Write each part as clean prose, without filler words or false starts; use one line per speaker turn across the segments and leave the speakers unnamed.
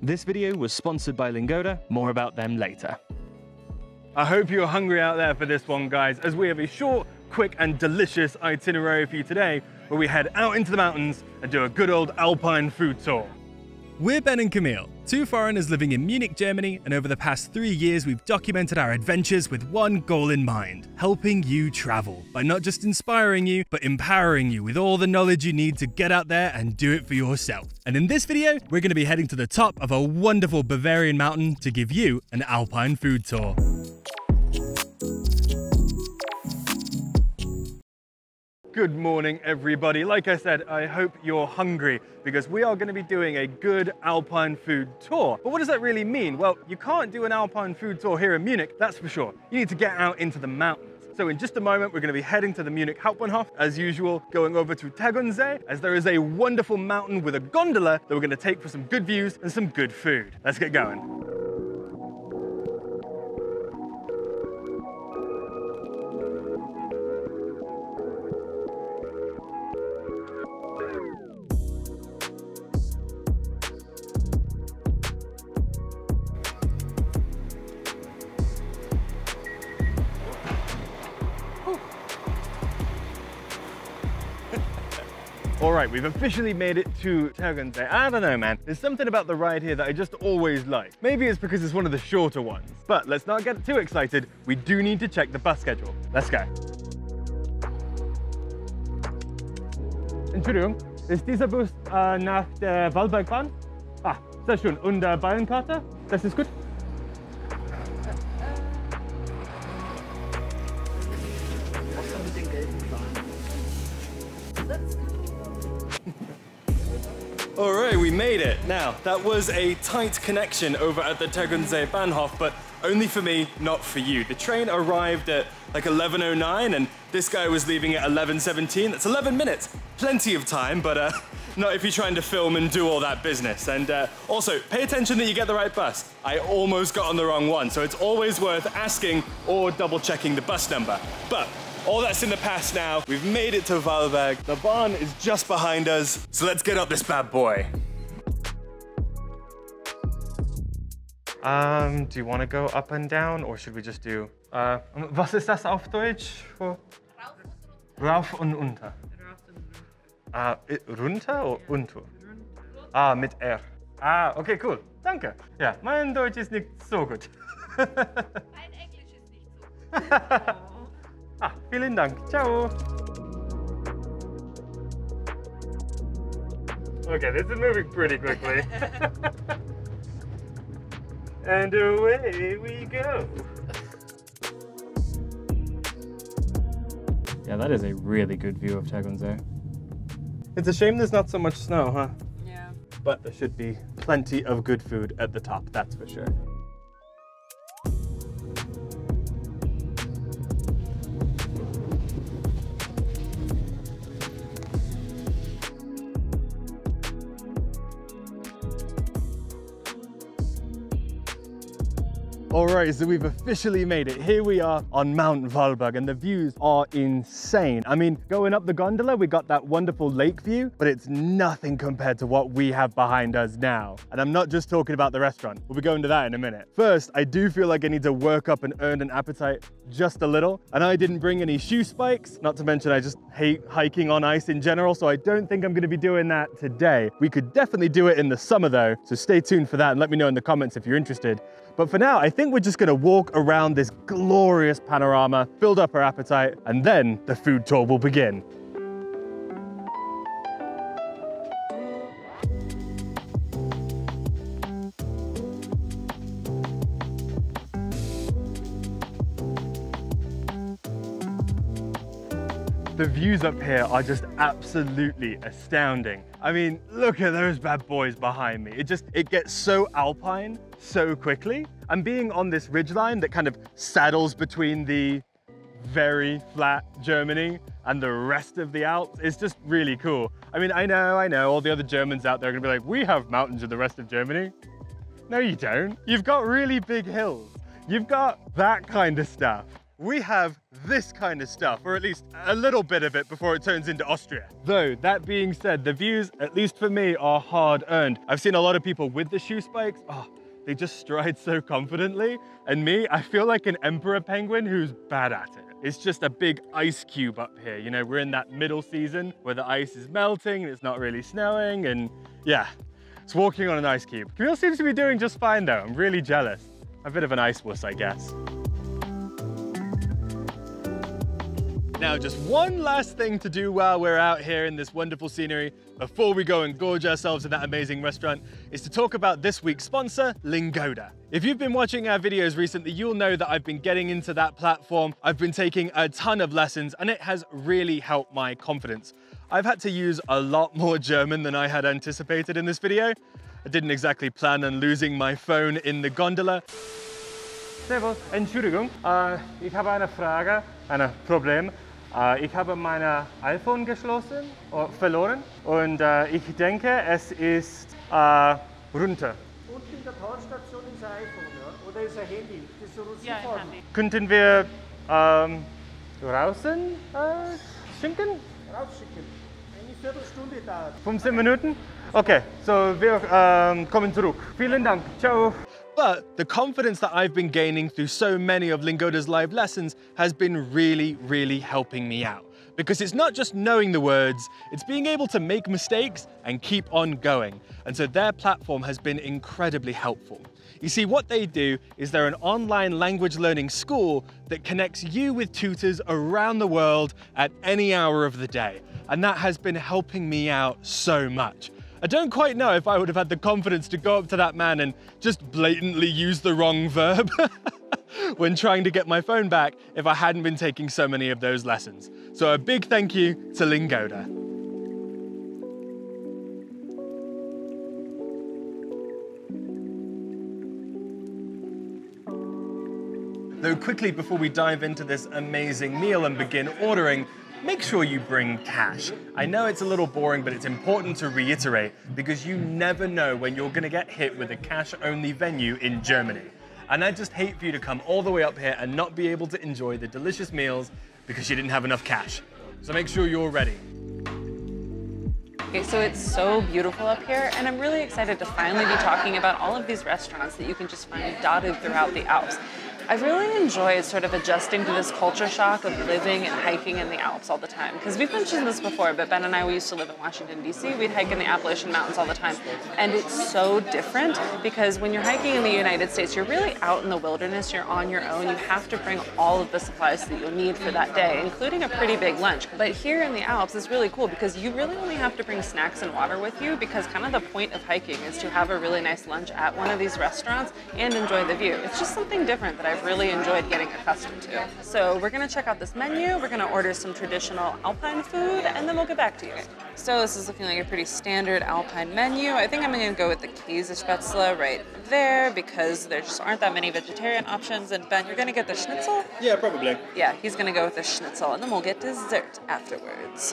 This video was sponsored by Lingoda. More about them later.
I hope you're hungry out there for this one, guys, as we have a short, quick and delicious itinerary for you today, where we head out into the mountains and do a good old alpine food tour.
We're Ben and Camille, two foreigners living in Munich, Germany, and over the past 3 years we've documented our adventures with one goal in mind: helping you travel, by not just inspiring you, but empowering you with all the knowledge you need to get out there and do it for yourself. And in this video, we're going to be heading to the top of a wonderful Bavarian mountain to give you an alpine food tour.
Good morning, everybody. Like I said, I hope you're hungry because we are going to be doing a good alpine food tour. But what does that really mean? Well, you can't do an alpine food tour here in Munich, that's for sure. You need to get out into the mountains. So in just a moment, we're going to be heading to the Munich Hauptbahnhof, as usual, going over to Tegernsee, as there is a wonderful mountain with a gondola that we're going to take for some good views and some good food. Let's get going. All right, we've officially made it to Tegernsee. I don't know, man. There's something about the ride here that I just always like. Maybe it's because it's one of the shorter ones. But let's not get too excited. We do need to check the bus schedule. Let's go. Entschuldigung, ist dieser Bus nach der Wallbergbahn? Ah, sehr schön. Und Bayernkarte? Das ist gut?
All right, we made it. Now, that was a tight connection over at the Tegernsee Bahnhof, but only for me, not for you. The train arrived at like 11:09 and this guy was leaving at 11:17. That's 11 minutes. Plenty of time, but not if you're trying to film and do all that business. And also, pay attention that you get the right bus. I almost got on the wrong one, so it's always worth asking or double checking the bus number. But all that's in the past now. We've made it to Wallberg. The barn is just behind us. So let's get up this bad boy.
Do you want to go up and down, or should we just do... was ist das auf Deutsch? Rauf und runter. Runter oder unter? Ah, mit R. Ah, okay, cool. Danke. Ja, mein Deutsch ist nicht so gut.
Mein Englisch ist nicht so gut.
Ah, vielen Dank. Ciao. Okay, this is moving pretty quickly. And away we go. Yeah, that is a really good view of Tegernsee. It's a shame there's not so much snow, huh?
Yeah.
But there should be plenty of good food at the top, that's for sure. All right, so we've officially made it. Here we are on Mount Wallberg and the views are insane. I mean, going up the gondola, we got that wonderful lake view, but it's nothing compared to what we have behind us now. And I'm not just talking about the restaurant. We'll be going to that in a minute. First, I do feel like I need to work up and earn an appetite just a little. And I didn't bring any shoe spikes, not to mention I just hate hiking on ice in general, so I don't think I'm gonna be doing that today. We could definitely do it in the summer though, so stay tuned for that and let me know in the comments if you're interested. But for now, I think we're just gonna walk around this glorious panorama, build up our appetite, and then the food tour will begin. The views up here are just absolutely astounding. I mean, look at those bad boys behind me. It gets so alpine so quickly. And being on this ridgeline that kind of saddles between the very flat Germany and the rest of the Alps is just really cool. I mean, I know, all the other Germans out there are gonna be like, we have mountains in the rest of Germany. No, you don't. You've got really big hills. You've got that kind of stuff. we have this kind of stuff, or at least a little bit of it before it turns into Austria. Though, that being said, the views, at least for me, are hard-earned. I've seen a lot of people with the shoe spikes. Oh, they just stride so confidently. And me, I feel like an emperor penguin who's bad at it. It's just a big ice cube up here. You know, we're in that middle season where the ice is melting and it's not really snowing, and yeah, it's walking on an ice cube. Camille seems to be doing just fine though. I'm really jealous. A bit of an ice wuss, I guess. Now, just one last thing to do while we're out here in this wonderful scenery before we go and gorge ourselves in that amazing restaurant is to talk about this week's sponsor, Lingoda. If you've been watching our videos recently, you'll know that I've been getting into that platform. I've been taking a ton of lessons and it has really helped my confidence. I've had to use a lot more German than I had anticipated in this video. I didn't exactly plan on losing my phone in the gondola.
Servus, Entschuldigung, ich habe eine Frage, ein Problem. Ich habe mein iPhone geschlossen, verloren und ich denke, es ist runter.
Unten in der Tauschstation ist ein iPhone, ja? Oder ist ein Handy? Das ist so
Ja, ein Handy.
Könnten wir draußen schicken?
Rausschicken. Eine Viertelstunde dauert.
15 Minuten? Okay, so wir kommen zurück. Vielen Dank, ciao.
But the confidence that I've been gaining through so many of Lingoda's live lessons has been really, really helping me out. Because it's not just knowing the words, it's being able to make mistakes and keep on going. And so their platform has been incredibly helpful. You see, what they do is they're an online language learning school that connects you with tutors around the world at any hour of the day. And that has been helping me out so much. I don't quite know if I would have had the confidence to go up to that man and just blatantly use the wrong verb when trying to get my phone back if I hadn't been taking so many of those lessons. So a big thank you to Lingoda. Though quickly before we dive into this amazing meal and begin ordering, make sure you bring cash. I know it's a little boring, but it's important to reiterate because you never know when you're gonna get hit with a cash-only venue in Germany. And I just hate for you to come all the way up here and not be able to enjoy the delicious meals because you didn't have enough cash. So make sure you're ready.
Okay, so it's so beautiful up here, and I'm really excited to finally be talking about all of these restaurants that you can just find dotted throughout the Alps. I've really enjoyed sort of adjusting to this culture shock of living and hiking in the Alps all the time. Because we've mentioned this before, but Ben and I, we used to live in Washington, D.C. We'd hike in the Appalachian Mountains all the time. And it's so different because when you're hiking in the United States, you're really out in the wilderness, you're on your own. You have to bring all of the supplies that you'll need for that day, including a pretty big lunch. But here in the Alps, it's really cool because you really only have to bring snacks and water with you because kind of the point of hiking is to have a really nice lunch at one of these restaurants and enjoy the view. It's just something different that I've really enjoyed getting accustomed to. So we're gonna check out this menu, we're gonna order some traditional Alpine food, and then we'll get back to you. So this is looking like a pretty standard Alpine menu. I think I'm gonna go with the Käsespätzle right there because there just aren't that many vegetarian options. And Ben, you're gonna get the schnitzel?
Yeah, probably.
Yeah, he's gonna go with the schnitzel, and then we'll get dessert afterwards.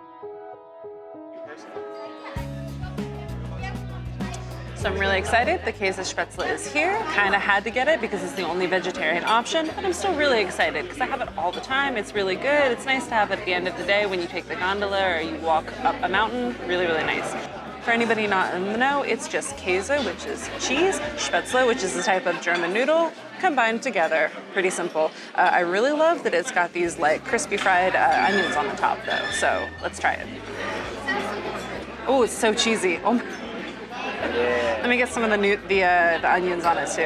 So I'm really excited. The Käsespätzle is here. Kind of had to get it because it's the only vegetarian option, but I'm still really excited because I have it all the time. It's really good. It's nice to have it at the end of the day when you take the gondola or you walk up a mountain. Really, really nice. For anybody not in the know, it's just Käse, which is cheese, Spätzle, which is a type of German noodle, combined together. Pretty simple. I really love that it's got these like crispy fried onions on the top though, so let's try it. Oh, it's so cheesy. Oh. Yeah. Let me get some of the onions on it too.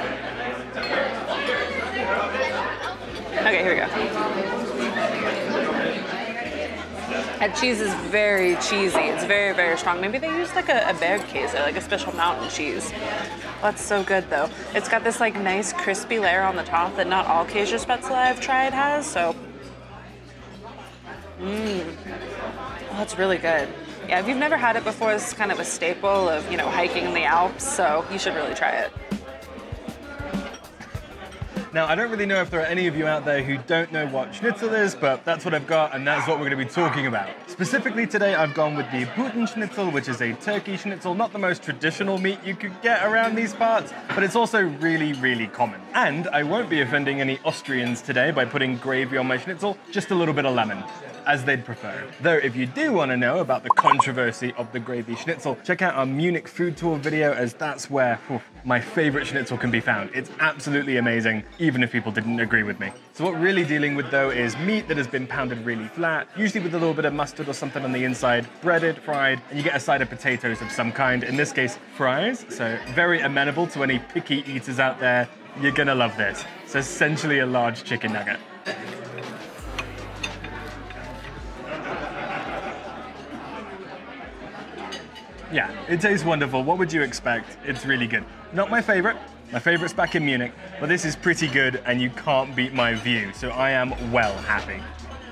Okay, here we go. That cheese is very cheesy. It's very, very strong. Maybe they use like a Bergkäse, like a special mountain cheese. That's so good though. It's got this like nice crispy layer on the top that not all Käsespätzle I've tried has, so. Oh, that's really good. Yeah, if you've never had it before, this is kind of a staple of, you know, hiking in the Alps, so you should really try it.
Now, I don't really know if there are any of you out there who don't know what schnitzel is, but that's what I've got, and that's what we're going to be talking about. Specifically today, I've gone with the Putenschnitzel, which is a turkey schnitzel, not the most traditional meat you could get around these parts, but it's also really, really common.
And I won't be offending any Austrians today by putting gravy on my schnitzel, just a little bit of lemon, as they'd prefer. Though if you do want to know about the controversy of the gravy schnitzel, check out our Munich food tour video, as that's where my favorite schnitzel can be found. It's absolutely amazing, even if people didn't agree with me. So what we're really dealing with though is meat that has been pounded really flat, usually with a little bit of mustard or something on the inside, breaded, fried, and you get a side of potatoes of some kind, in this case fries, so very amenable to any picky eaters out there. You're gonna love this. It's essentially a large chicken nugget. Yeah, it tastes wonderful. What would you expect? It's really good. Not my favorite. My favorite's back in Munich, but this is pretty good and you can't beat my view, so I am well happy.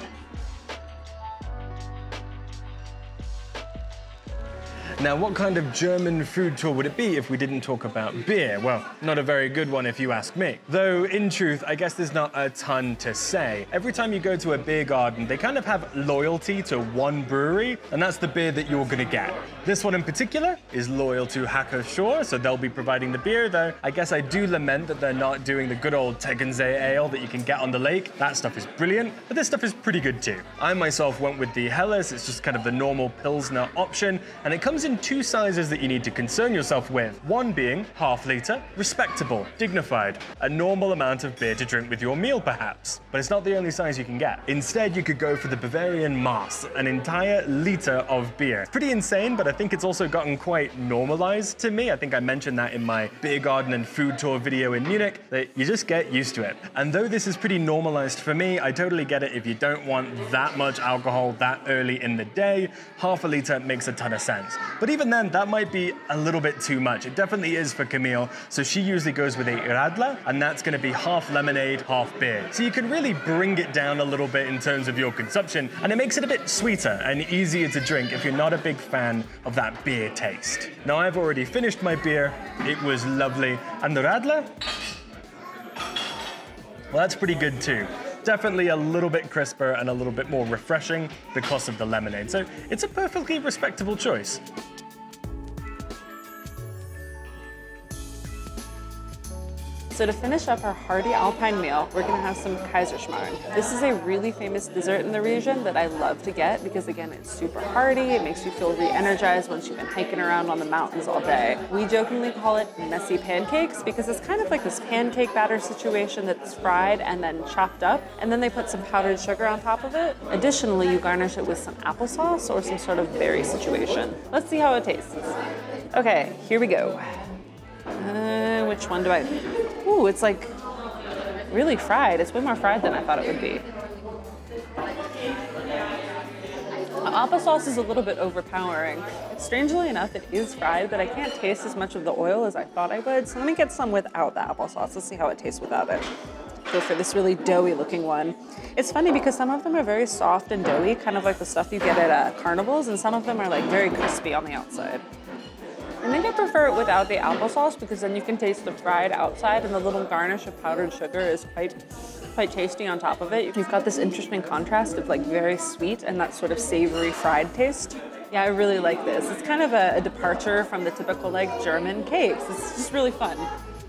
Now, what kind of German food tour would it be if we didn't talk about beer? Well, not a very good one if you ask me. Though, in truth, I guess there's not a ton to say. Every time you go to a beer garden, they kind of have loyalty to one brewery, and that's the beer that you're gonna get. This one in particular is loyal to Hacker Shore, so they'll be providing the beer, though I guess I do lament that they're not doing the good old Tegernsee ale that you can get on the lake. That stuff is brilliant, but this stuff is pretty good too. I myself went with the Helles. It's just kind of the normal Pilsner option, and it comes in two sizes that you need to concern yourself with. One being ½ liter, respectable, dignified, a normal amount of beer to drink with your meal perhaps. But it's not the only size you can get. Instead, you could go for the Bavarian Mass, an entire liter of beer. It's pretty insane, but I think it's also gotten quite normalized to me. I think I mentioned that in my beer garden and food tour video in Munich, that you just get used to it. And though this is pretty normalized for me, I totally get it if you don't want that much alcohol that early in the day. ½ liter makes a ton of sense. But even then, that might be a little bit too much. It definitely is for Camille. So she usually goes with a Radler, and that's gonna be half lemonade, half beer. So you can really bring it down a little bit in terms of your consumption, and it makes it a bit sweeter and easier to drink if you're not a big fan of that beer taste. Now, I've already finished my beer. It was lovely. And the Radler? Well, that's pretty good too. Definitely a little bit crisper and a little bit more refreshing because of the lemonade. So it's a perfectly respectable choice.
So to finish up our hearty Alpine meal, we're gonna have some Kaiserschmarrn. This is a really famous dessert in the region that I love to get because again, it's super hearty, it makes you feel re-energized once you've been hiking around on the mountains all day. We jokingly call it messy pancakes because it's kind of like this pancake batter situation that's fried and then chopped up, and then they put some powdered sugar on top of it. Additionally, you garnish it with some applesauce or some sort of berry situation. Let's see how it tastes. Okay, here we go. Which one do I... Ooh, it's like really fried. It's way more fried than I thought it would be. The applesauce is a little bit overpowering. Strangely enough, it is fried, but I can't taste as much of the oil as I thought I would. So let me get some without the applesauce. Let's see how it tastes without it. Go for this really doughy looking one. It's funny because some of them are very soft and doughy, kind of like the stuff you get at carnivals, and some of them are like very crispy on the outside. I think I prefer it without the applesauce because then you can taste the fried outside, and the little garnish of powdered sugar is quite tasty on top of it. You've got this interesting contrast of like very sweet and that sort of savory fried taste. Yeah, I really like this. It's kind of a departure from the typical like German cakes. It's just really fun.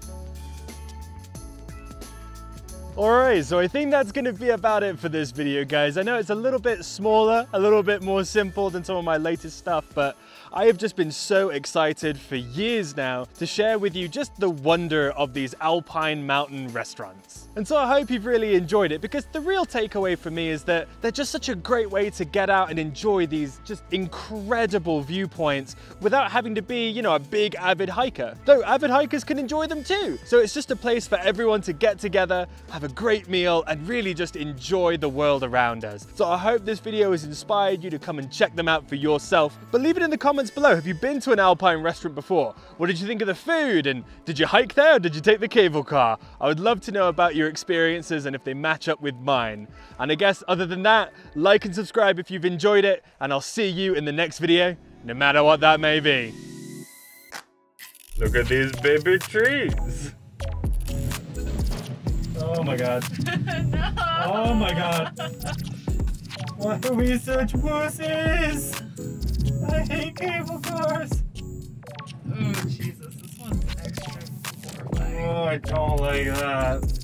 Alright, so I think that's gonna be about it for this video, guys. I know it's a little bit smaller, a little bit more simple than some of my latest stuff, but I have just been so excited for years now to share with you just the wonder of these alpine mountain restaurants. And so I hope you've really enjoyed it, because the real takeaway for me is that they're just such a great way to get out and enjoy these just incredible viewpoints without having to be, you know, a big avid hiker. Though avid hikers can enjoy them too. So it's just a place for everyone to get together, have a great meal, and really just enjoy the world around us. So I hope this video has inspired you to come and check them out for yourself. But leave it in the comments below. Have you been to an alpine restaurant before? What did you think of the food? And did you hike there, or did you take the cable car? I would love to know about your experiences and if they match up with mine. And I guess other than that, like and subscribe if you've enjoyed it, and I'll see you in the next video, no matter what that may be. Look at these baby trees. Oh my god.
No.
Oh my god. Why are we such pussies? I hate cable cars.
Oh, Jesus, this one's extra horrifying.
I don't like that.